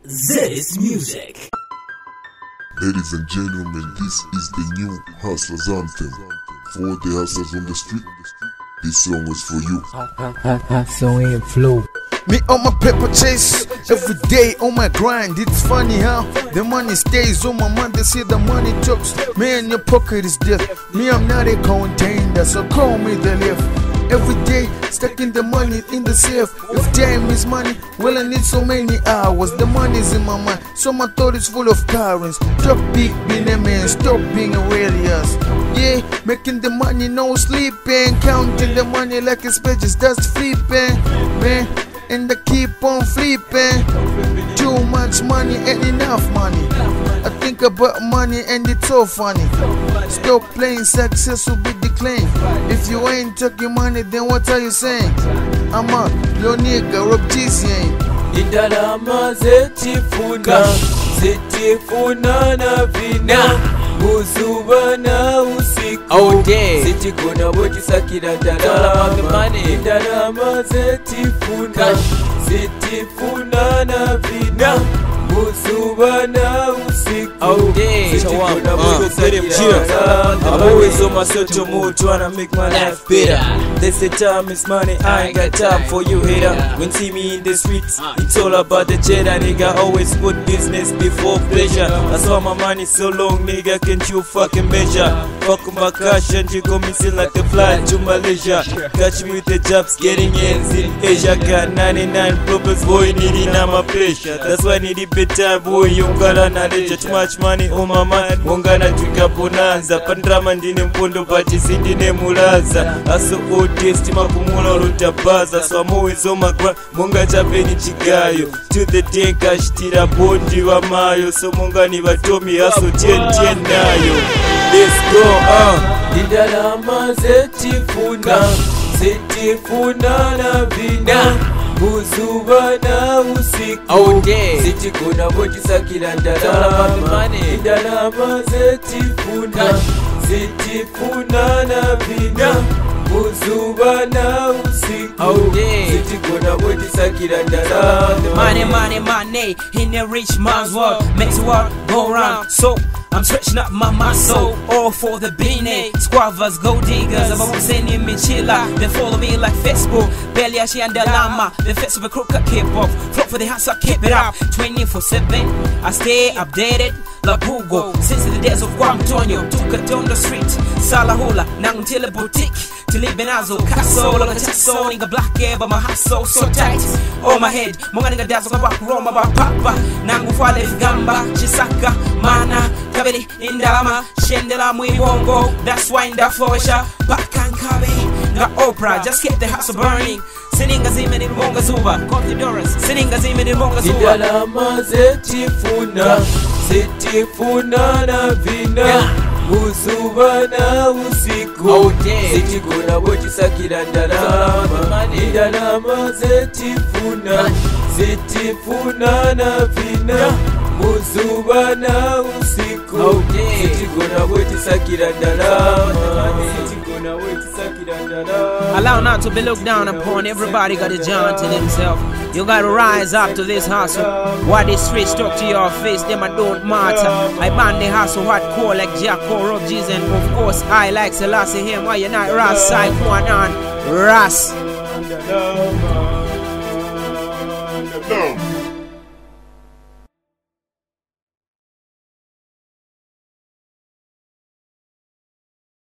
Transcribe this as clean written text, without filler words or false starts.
Zedis Music. Ladies and gentlemen, this is the new Hustlers Anthem. For all the hustlers on the street, this song is for you. Song and flow. Me on my paper chase, every day on my grind. It's funny how the money stays on my mind. They say the money talks, man, your pocket is death. Me, I'm not a contender, so call me the left. Every day, stacking the money in the safe. If time is money, well, I need so many hours. The money's in my mind, so my thought is full of currents. Drop big, being a man, stop being a radius. Yeah, making the money, no sleeping. Counting the money like it's pages, that's flipping. Man, and I keep on flipping. Too much money ain't enough money. I think about money and it's so funny. Stop playing, success will be declined. If you ain't talking money, then what are you saying? I'm a your nigga, Rob Jeezy ain't. Indalama zetifuna na vina Muzuba na usiku Sitikuna boti sakira ndalama Indalama zetifuna na vina Muzuba na usiku Sitikuna boti sakira ndalama I'm always on my social mood trying to make my life better. They say time is money, I ain't got time for you hater. When see me in the streets, it's all about the cheddar. Nigga always put business before pleasure. That's why my money so long, nigga, can't you fucking measure? Fuck my cash and you go missing like the flight to Malaysia. Catch me with the jobs, getting ends in Asia. Got 99 problems, boy, needing my pressure. That's why I need a bit time, boy, you gotta knowledge. Too much money on my mind, mongana twika bonanza. Pandrama ndine mpondo pati sindine mulaza. Aso testi makumula olutabaza. So I'm always on my grind, monga chapeni chigayo. To the day kashitira bondi wa mayo. So monga ni batomi aso tien nayo. Let's go, Indalama zetifuna na vina Muzuba na usiku Sitikuna boti sakira ndalama Indalama zetifuna na vina Muzuba na usiku Sitikuna boti sakira ndalama Money in a rich man's world makes the world go round. So I'm stretching up my muscle, all for the beanie. Squavers, gold diggers, I'm about sending me chilla. They follow me like Facebook, Belly Ashi and Dalama. The face of a crook I keep off, float for the house I keep it up. 24/7, I stay updated like Google. Since the days of Guamtonio, took it on the street. Salahula, now until a boutique. To live in Azo, castle, like a tassel, nigga black hair, but my hustle so tight. On my head, monga nigga dazzle, back Roma, about Papa. Nangu Fale, Gamba, Chisaka, Mana, Kabeli, Indalama, Shendela, Muibongo. That's why in the Fosha, back and Kabe. The Oprah, just keep the house burning. Sending a zimmer in Monga Zuba, Contidoras, sending a zimmer in Monga Zuba. Indalama zetifuna na vina Muzuba na usiku Sitikuna boti sakira ndalama Indalama zetifuna na vina Muzuba na usiku Sitikuna boti sakira ndalama Sitikuna boti sakira ndalama. Allow not to be looked down upon. Everybody got a giant in himself. You gotta rise up to this hustle. What is street stuck to your face, them I don't matter. I ban the hustle hardcore like Jacko, Rob Jeezy, and of course I like Selassie him. Why you not Ras side one on Ras?